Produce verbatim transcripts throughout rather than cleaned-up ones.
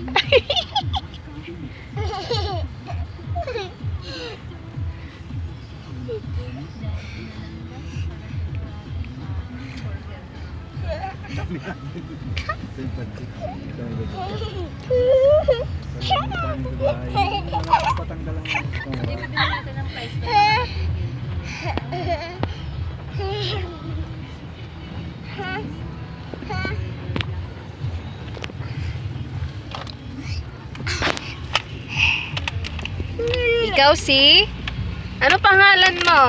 Ikaw si? Ano pangalan mo?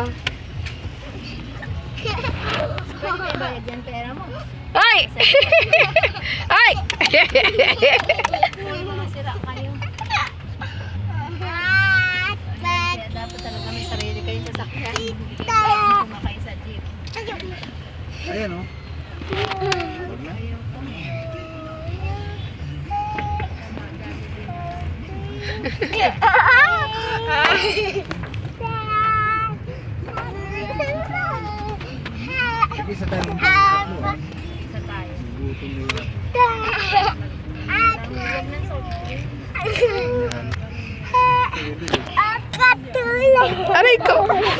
Pwede may bayad yan pera mo. Ay! Ay! Masira kayo. Kaya dapat talaga may sarili kayong sasakyan. Hindi kayo kumakay sa jeep. Ayan o. Sige sa tayo. Isa tayo. Gutom nila. Huwag ng sobrang. Aray ko!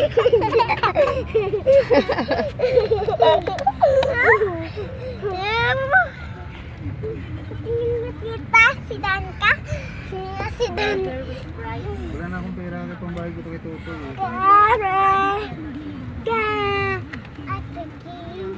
Sidan ka? Sidan. Wala na akong pera na pang bahay ko ito kay Toto eh. Kare. Ka. Ate Kim.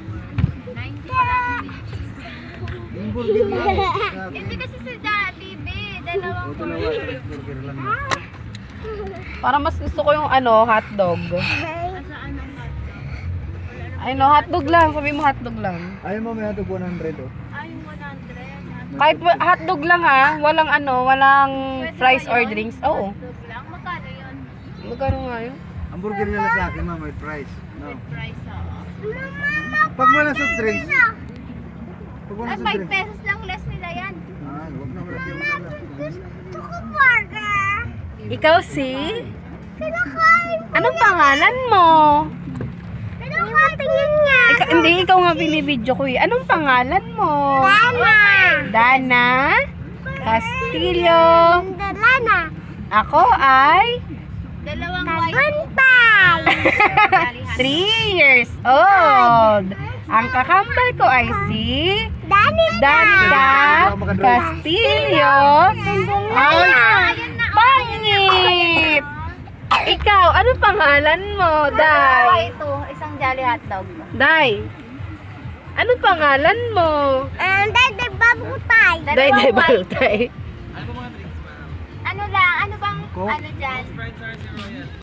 Yung burger lang. Sabi. Hindi kasi si Daddy, be. Dalawang O dalawa, burger lang. Para mas gusto ko yung ano, hotdog. Saan ang hotdog? Ay no, hotdog lang. Sabi mo hotdog lang. Ayaw mo may hatog one hundred oh. Ay, one hundred. Kahit wa- hotdog lang ha. Walang ano, walang Pwede fries ba or yun? drinks. Oo. Hotdog lang. Magkano yun? Magkano nga yun? Ang burger nila sa akin ma'am, may price. No. With price, oo. Pag wala soft drinks. Pag wala Ay, soft five drinks. pesos lang less nila yan. Ah, huwag na wala siya wala. Gusto ko burger. Ikaw si? Anong pangalan mo? Pero katingin nga. Ika, hindi, ikaw nga binibidyo ko eh. Anong pangalan mo? Dana. Dana Castillo. Dalana. Ako ay Dalawang white. Taguntay. three years old. Ang kakambal ko ay si Danica. Danica Castillo. Ay, pangit! Ikaw, ano pangalan mo, Day? Ito, isang Jolly hotdog. Day, ano pangalan mo? Um, Dede Babutay. Day, Day, Dalawang white. Balutay. Ano lang, ano bang, Coke? ano dyan?